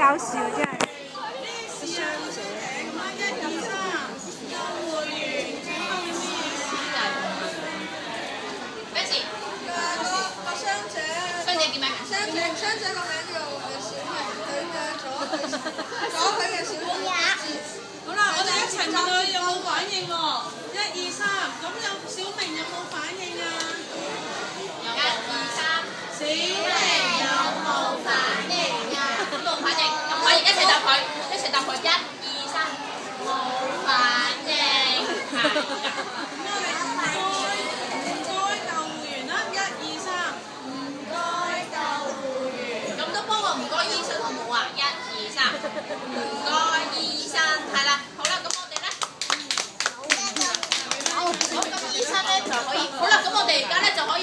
搞笑真係。 傷者咁啊，1、2、3，救護員，請問你咩意思啊？ 咩事？ 個傷者叫咩名？ 傷者個名叫小明，佢嘅左腿嘅小腿。好啦，我哋一齊問佢有冇反應喎？1、2、3，咁有小明有冇反應啊 1、2、3， 小明有冇反應啊？ 冇反應，咁可以一齊答佢，1、2、3，冇反應。 咁我哋唔該救護員啦，1、2、3，唔該救護員。 咁都幫我唔該醫生好冇啊？1、2、3，唔該醫生，係啦，好啦，咁我哋咧，好，咁醫生咧就可以，好啦，咁我哋而家咧就可以。